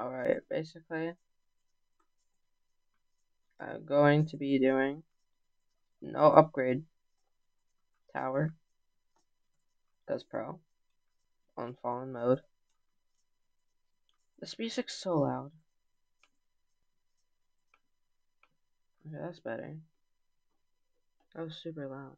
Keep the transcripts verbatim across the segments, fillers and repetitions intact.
Alright, basically, I'm going to be doing no upgrade tower, because pro, on fallen mode. This music's so loud. Okay, that's better. That was super loud.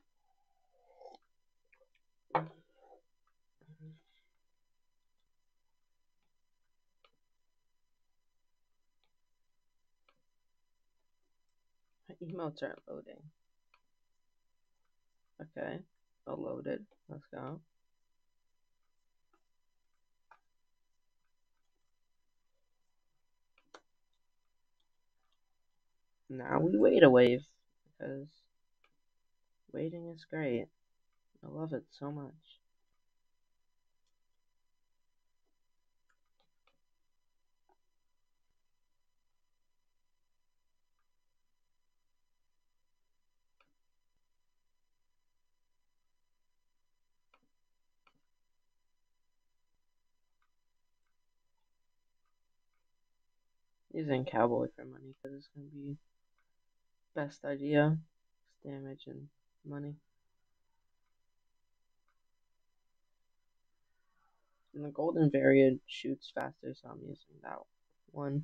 My emotes aren't loading. Okay, all loaded. Let's go. Now we wait a wave, because waiting is great. I love it so much. Using cowboy for money, because it's going to be best idea. It's damage and money. And the golden variant shoots faster, so I'm using that one.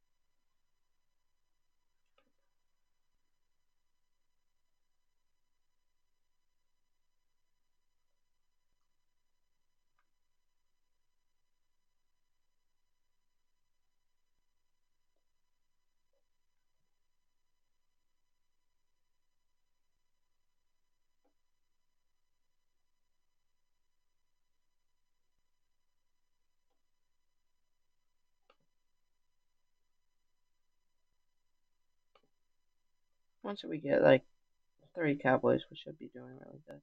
Once we get like three cowboys, we should be doing really good.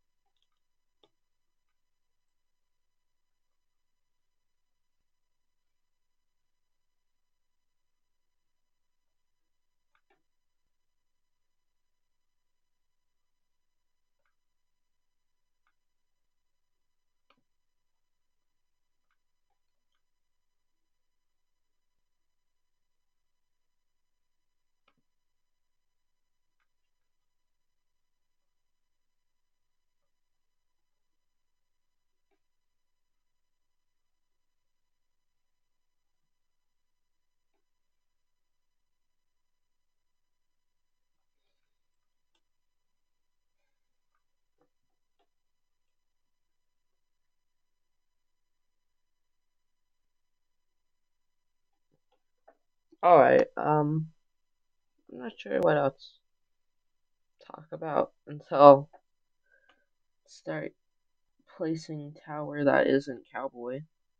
Alright, um, I'm not sure what else to talk about until start placing tower that isn't cowboy.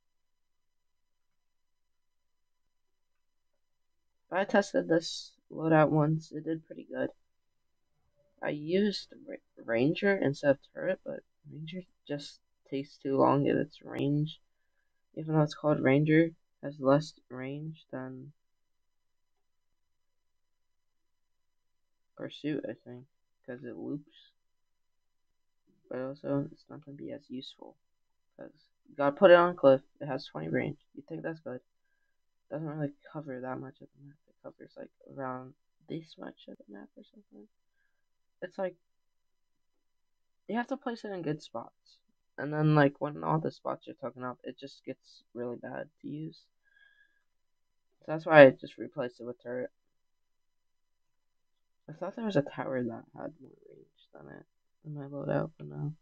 But I tested this loadout once, it did pretty good. I used ranger instead of turret, but ranger just takes too long in its range. Even though it's called ranger, it has less range than pursuit, I think, because it loops. But also, it's not going to be as useful. Because you gotta put it on a cliff, it has twenty range. You think that's good. Doesn't really cover that much of the map. It covers like around this much of the map or something. It's like, you have to place it in good spots. And then, like, when all the spots you're talking about, it just gets really bad to use. So that's why I just replaced it with turret. I thought there was a tower that had more range than it in my loadout, but no.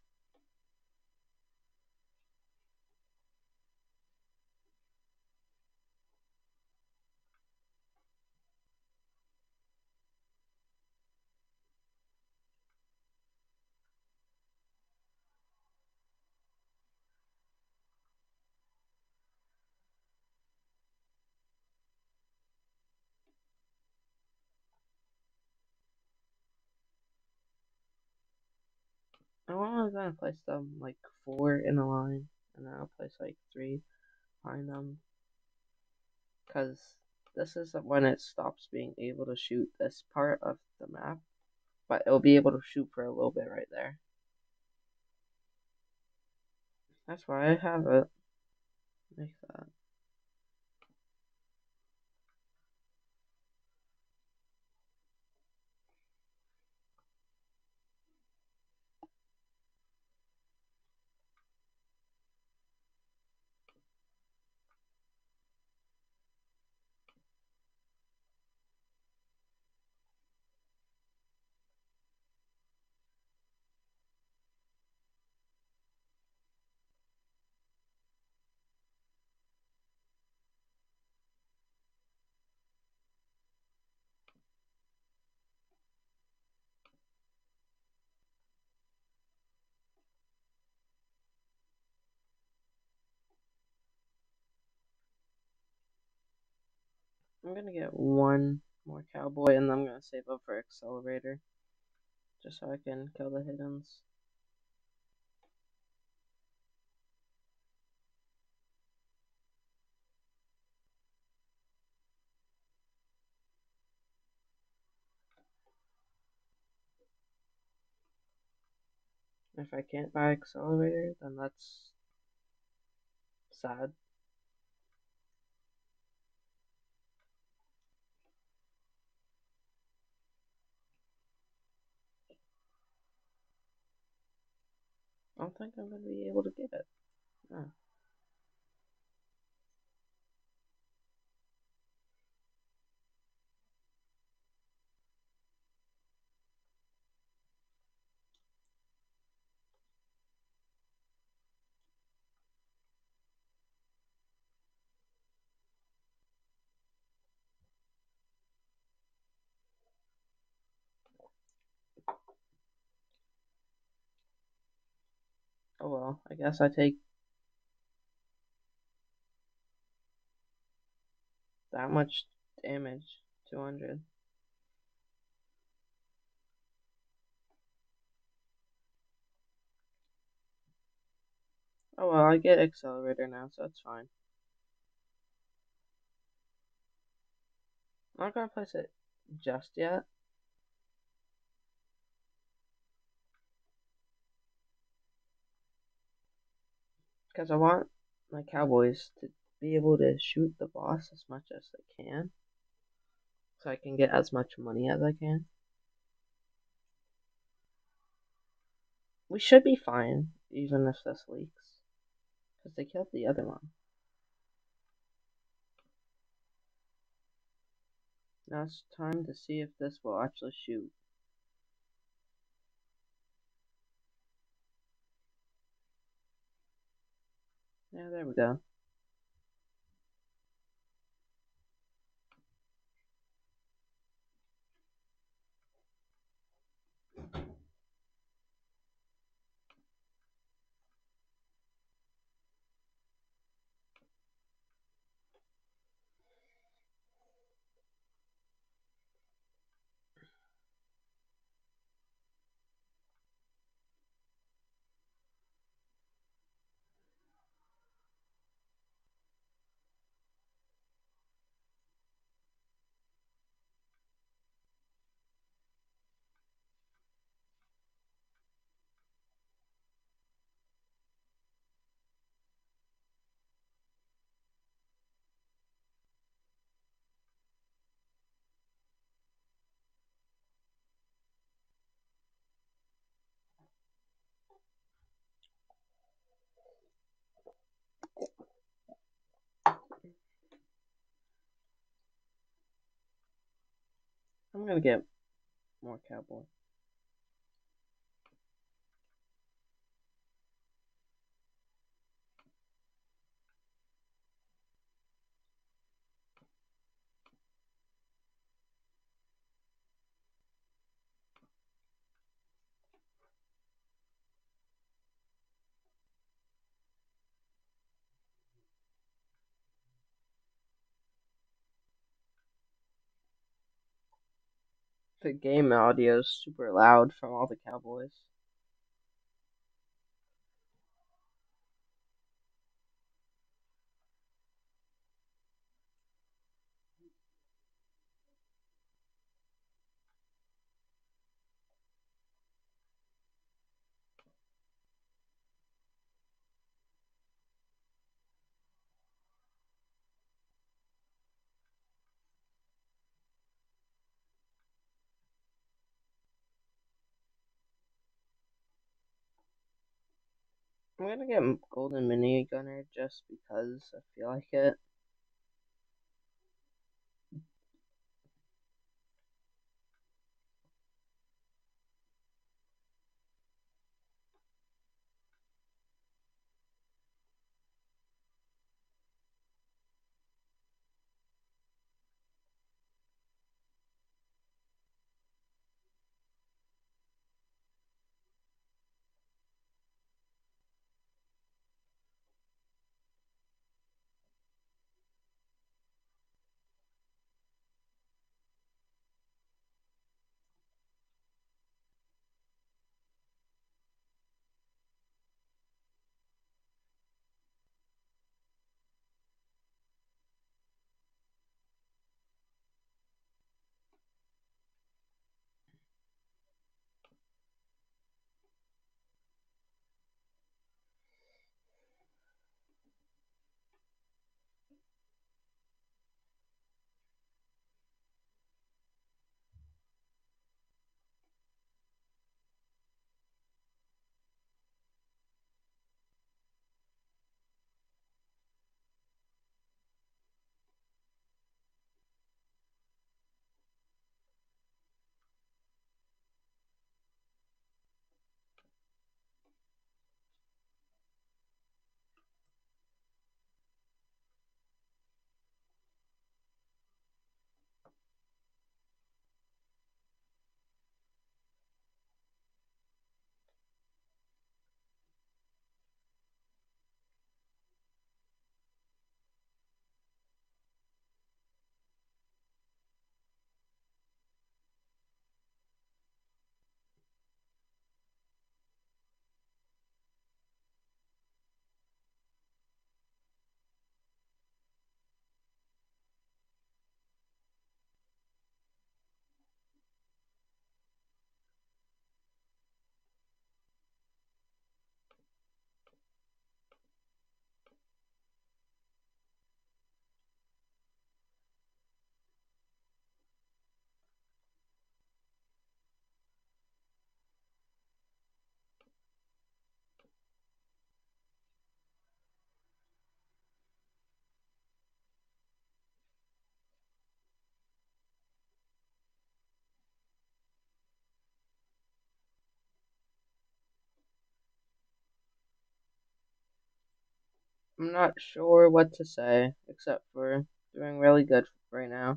I was gonna place them like four in a line, and then I'll place like three behind them. Because this is when it stops being able to shoot this part of the map, but it'll be able to shoot for a little bit right there. That's why I have it like that. I'm gonna get one more cowboy and then I'm gonna save up for accelerator. Just so I can kill the hiddens. If I can't buy accelerator, then that's sad. I don't think I'm gonna be able to get it. Oh. Oh well, I guess I take that much damage. two hundred. Oh well, I get accelerator now, so it's fine. I'm not gonna place it just yet. Because I want my cowboys to be able to shoot the boss as much as they can. So I can get as much money as I can. We should be fine, even if this leaks. Because they killed the other one. Now it's time to see if this will actually shoot. Yeah, there we go. I'm gonna get more cowboy. The game audio is super loud from all the cowboys. I'm gonna get golden mini gunner just because I feel like it. I'm not sure what to say, except for doing really good right now.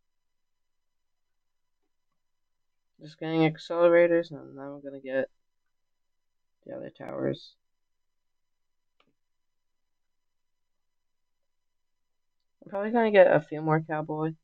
Just getting accelerators, and then I'm gonna get the other towers. I'm probably gonna get a few more cowboy.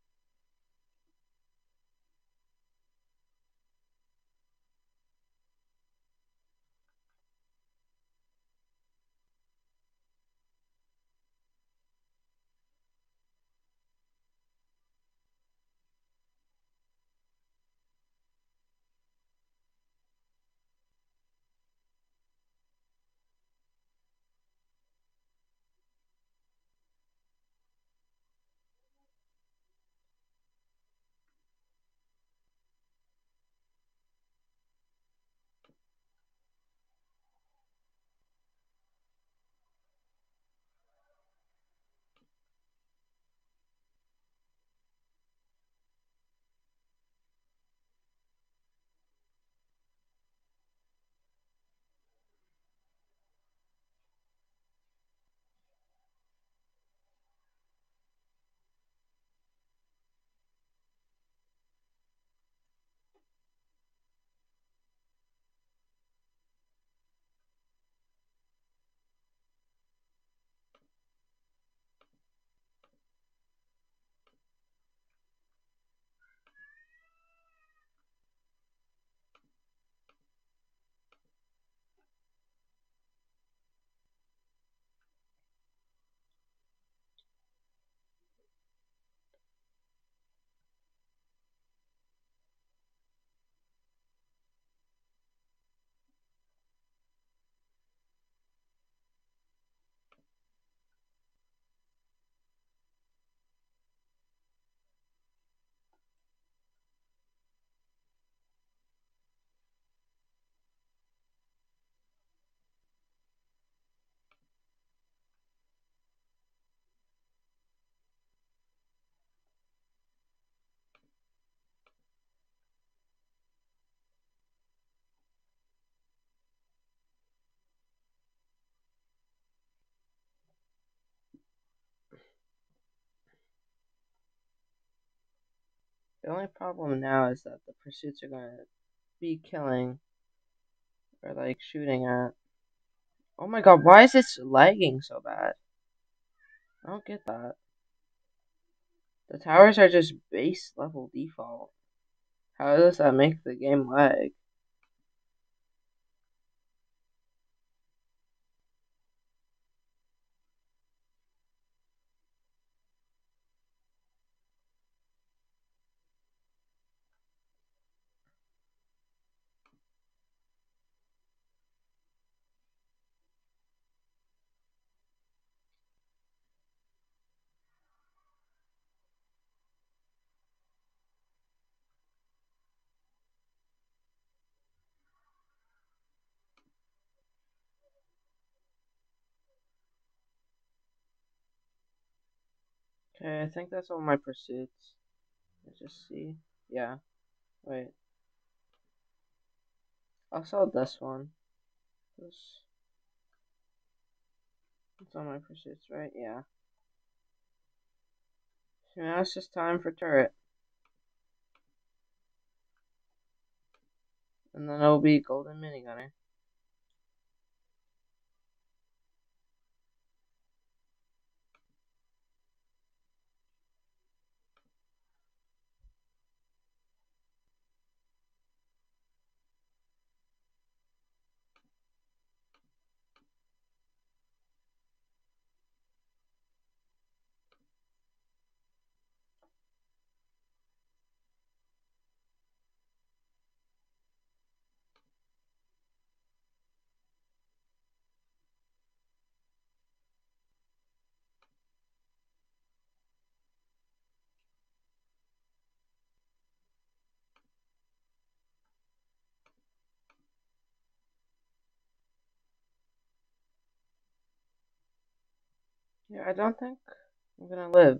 The only problem now is that the pursuits are gonna be killing or like shooting at. Oh my god, why is this lagging so bad? I don't get that. The towers are just base level default. How does that make the game lag? Okay, I think that's all my pursuits. Let's just see. Yeah, wait. I'll sell this one. This, it's all my pursuits, right? Yeah. So now it's just time for turret. And then it'll be golden minigunner. Yeah, I don't think I'm gonna live.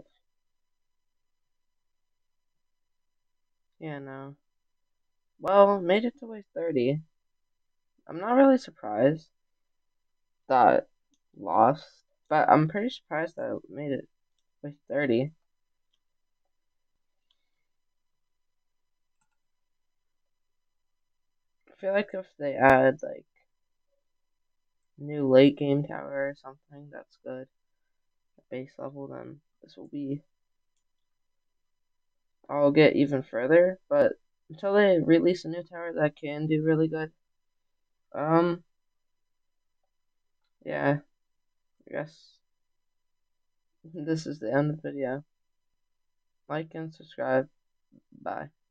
Yeah, no. Well, made it to wave thirty. I'm not really surprised that lost. But I'm pretty surprised that I made it with thirty. I feel like if they add like new late game tower or something, that's good. At base level, then this will be. I'll get even further, but until they release a new tower that can do really good, um, yeah, I guess this is the end of the video. Like and subscribe. Bye.